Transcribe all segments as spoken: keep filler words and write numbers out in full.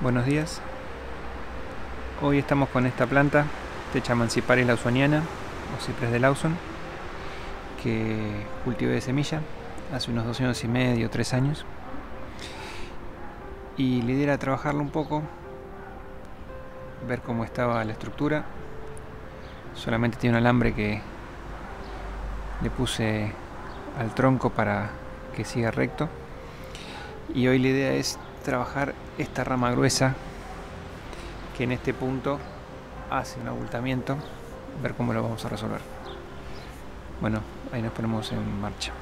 Buenos días. Hoy estamos con esta planta, Thecha manciparis lawsoniana o ciprés de Lawson, que cultivé de semilla hace unos dos años y medio, tres años. Y la idea era trabajarlo un poco, ver cómo estaba la estructura. Solamente tiene un alambre que le puse al tronco para que siga recto. Y hoy la idea es trabajar esta rama gruesa que en este punto hace un abultamiento, ver cómo lo vamos a resolver. Bueno, ahí nos ponemos en marcha.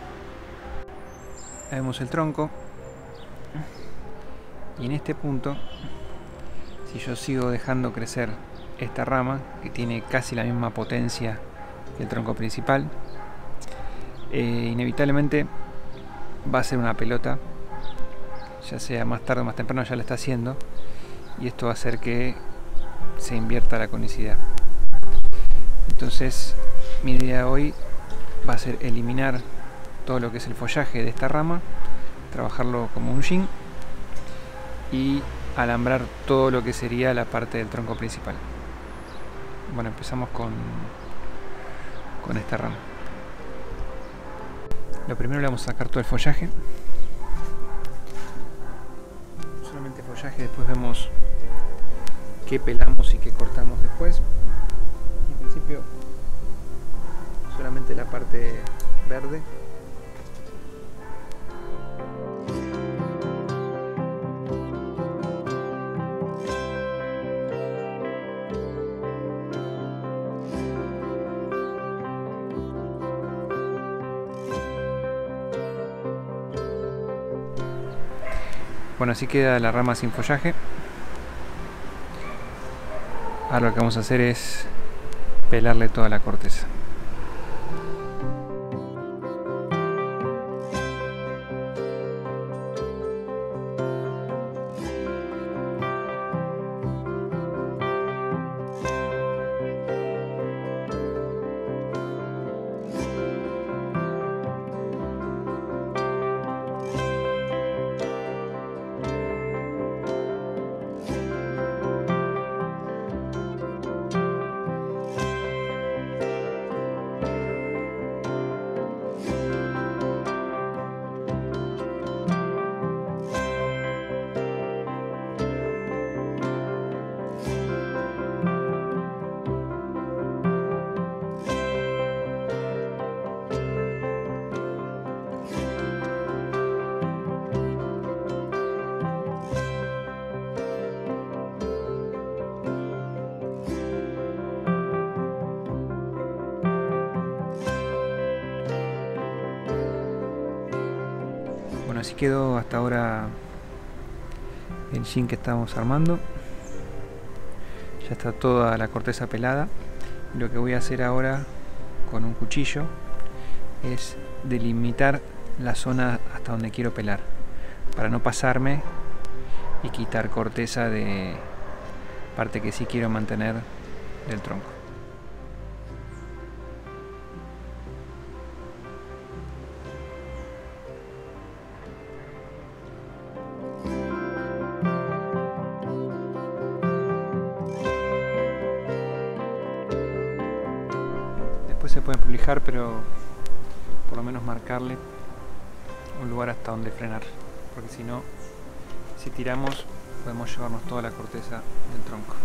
Ahí vemos el tronco y en este punto, si yo sigo dejando crecer esta rama que tiene casi la misma potencia que el tronco principal, eh, inevitablemente va a ser una pelota, ya sea más tarde o más temprano ya lo está haciendo, y esto va a hacer que se invierta la conicidad. Entonces mi idea hoy va a ser eliminar todo lo que es el follaje de esta rama, trabajarlo como un yin y alambrar todo lo que sería la parte del tronco principal. Bueno, empezamos con, con esta rama. Lo primero le vamos a sacar todo el follaje. Solamente follaje, después vemos qué pelamos y qué cortamos después. En principio solamente la parte verde. Bueno, así queda la rama sin follaje. Ahora lo que vamos a hacer es pelarle toda la corteza. Bueno, así quedó hasta ahora el yin que estamos armando. Ya está toda la corteza pelada. Y lo que voy a hacer ahora con un cuchillo es delimitar la zona hasta donde quiero pelar, para no pasarme y quitar corteza de parte que sí quiero mantener del tronco. Después se pueden prolijar, pero por lo menos marcarle un lugar hasta donde frenar, porque si no, si tiramos podemos llevarnos toda la corteza del tronco.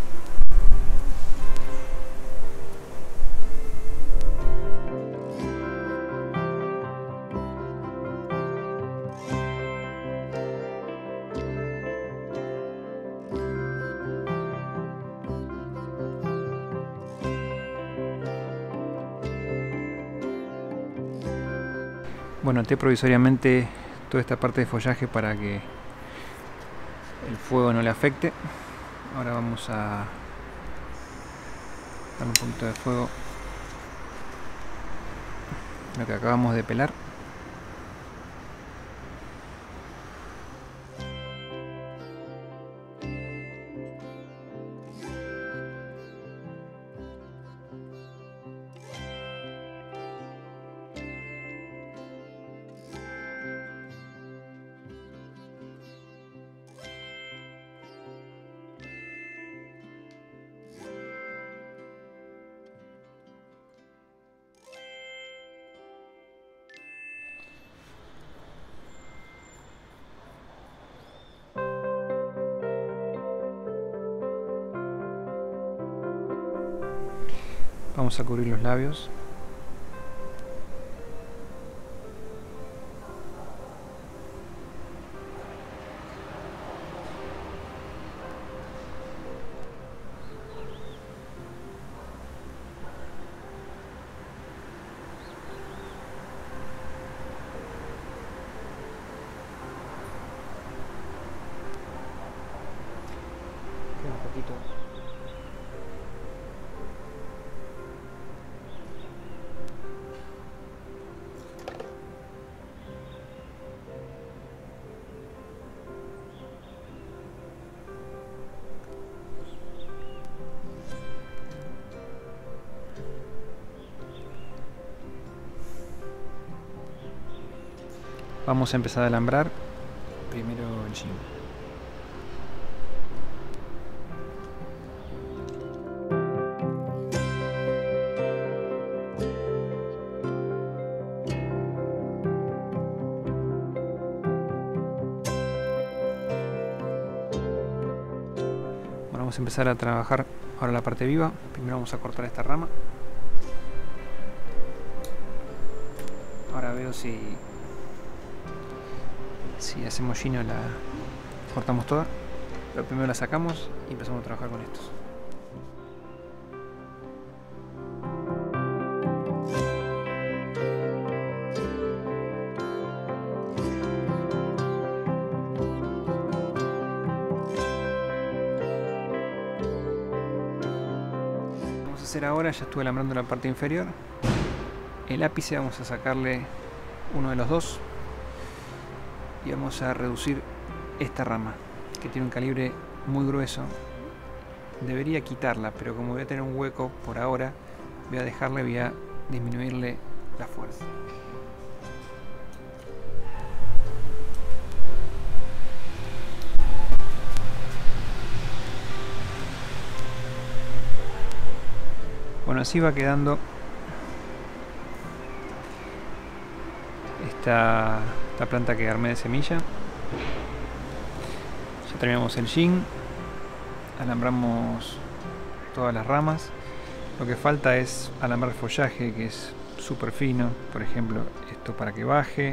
Bueno, até provisoriamente toda esta parte de follaje para que el fuego no le afecte. Ahora vamos a dar un poquito de fuego a lo que acabamos de pelar. Vamos a cubrir los labios. Queda un poquito. Vamos a empezar a alambrar primero el jean. Bueno, vamos a empezar a trabajar ahora la parte viva. Primero vamos a cortar esta rama. Ahora veo si si hacemos chino, la cortamos toda, pero primero la sacamos y empezamos a trabajar con estos. Vamos a hacer ahora, ya estuve alambrando la parte inferior, el ápice vamos a sacarle uno de los dos y vamos a reducir esta rama que tiene un calibre muy grueso. Debería quitarla, pero como voy a tener un hueco por ahora, voy a dejarle, voy a disminuirle la fuerza. Bueno, así va quedando esta la planta que armé de semilla. Ya terminamos el jean, alambramos todas las ramas. Lo que falta es alambrar el follaje, que es súper fino. Por ejemplo, esto para que baje,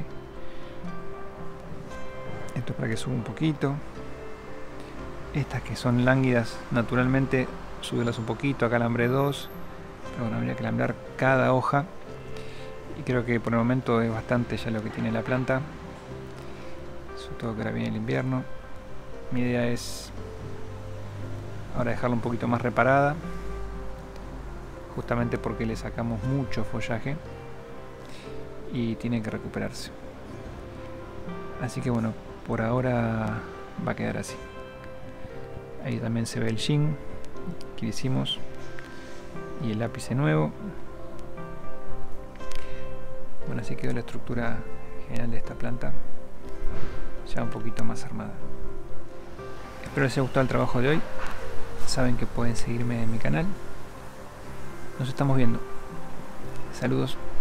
esto para que suba un poquito. Estas que son lánguidas, naturalmente subirlas un poquito. Acá alambré dos, pero bueno, habría que alambrar cada hoja. Y creo que por el momento es bastante ya lo que tiene la planta, sobre todo que ahora viene el invierno. Mi idea es ahora dejarla un poquito más reparada, justamente porque le sacamos mucho follaje y tiene que recuperarse. Así que bueno, por ahora va a quedar así. Ahí también se ve el jean que hicimos y el ápice nuevo. Bueno, así quedó la estructura general de esta planta, ya un poquito más armada. Espero les haya gustado el trabajo de hoy. Saben que pueden seguirme en mi canal. Nos estamos viendo. Saludos.